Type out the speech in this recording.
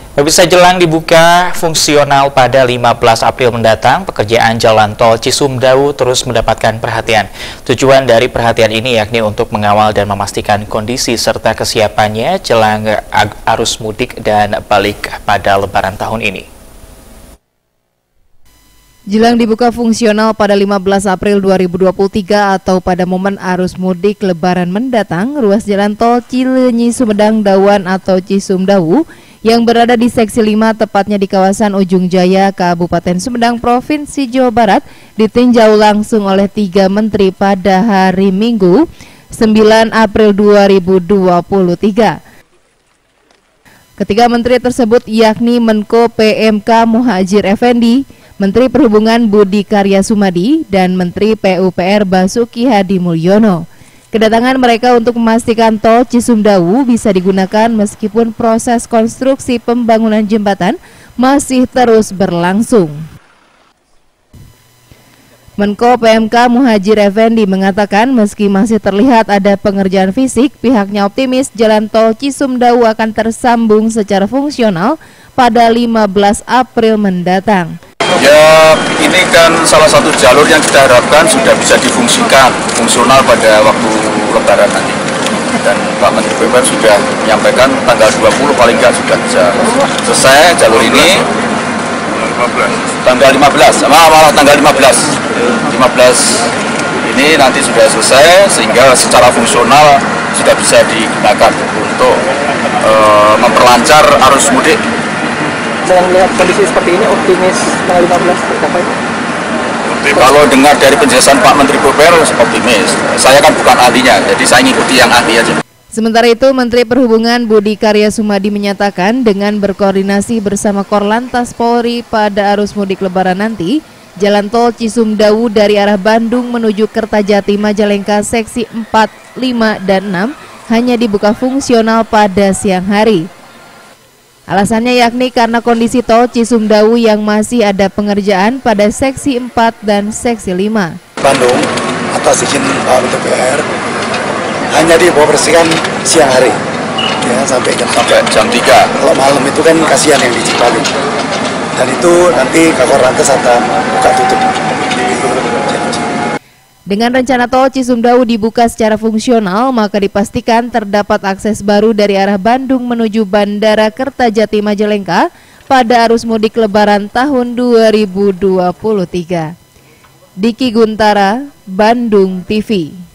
Pemirsa, jelang dibuka fungsional pada 15 April mendatang, pekerjaan jalan tol Cisumdawu terus mendapatkan perhatian. Tujuan dari perhatian ini yakni untuk mengawal dan memastikan kondisi serta kesiapannya jelang arus mudik dan balik pada Lebaran tahun ini. Jelang dibuka fungsional pada 15 April 2023 atau pada momen arus mudik Lebaran mendatang, ruas jalan tol Cileunyi Sumedang Dawan atau Cisumdawu yang berada di seksi 5 tepatnya di kawasan Ujung Jaya, Kabupaten Sumedang, Provinsi Jawa Barat ditinjau langsung oleh 3 menteri pada hari Minggu 9 April 2023. Ketiga menteri tersebut yakni Menko PMK Muhadjir Effendi, Menteri Perhubungan Budi Karya Sumadi, dan Menteri PUPR Basuki Hadi Mulyono. Kedatangan mereka untuk memastikan tol Cisumdawu bisa digunakan meskipun proses konstruksi pembangunan jembatan masih terus berlangsung. Menko PMK Muhadjir Effendi mengatakan meski masih terlihat ada pengerjaan fisik, pihaknya optimis jalan tol Cisumdawu akan tersambung secara fungsional pada 15 April mendatang. Ya, ini kan salah satu jalur yang kita harapkan sudah bisa difungsikan, fungsional pada waktu Lebaran nanti. Dan Pak Menteri PUPR sudah menyampaikan tanggal 20 paling nggak sudah bisa selesai jalur ini. Tanggal 15, malah tanggal 15 ini nanti sudah selesai sehingga secara fungsional sudah bisa digunakan untuk memperlancar arus mudik. Dengan melihat kondisi seperti ini, optimis tanggal 15 tercapai? Kalau dengar dari penjelasan Pak Menteri PUPR, optimis. Saya kan bukan ahlinya, jadi saya ngikuti yang ahli aja. Sementara itu, Menteri Perhubungan Budi Karya Sumadi menyatakan dengan berkoordinasi bersama Korlantas Polri pada arus mudik Lebaran nanti, jalan tol Cisumdawu dari arah Bandung menuju Kertajati Majalengka seksi 4, 5, dan 6 hanya dibuka fungsional pada siang hari. Alasannya yakni karena kondisi tol Cisumdawu yang masih ada pengerjaan pada seksi 4 dan seksi 5. Bandung atas izin Pak Menteri PUPR hanya dioperasikan siang hari, ya, sampai jam 3. Kalau malam itu kan kasihan yang di Cipali. Dan itu nanti Kakor Lantas akan buka tutup. Dengan rencana tol Cisumdawu dibuka secara fungsional, maka dipastikan terdapat akses baru dari arah Bandung menuju Bandara Kertajati Majalengka pada arus mudik Lebaran tahun 2023. Diki Guntara, Bandung TV.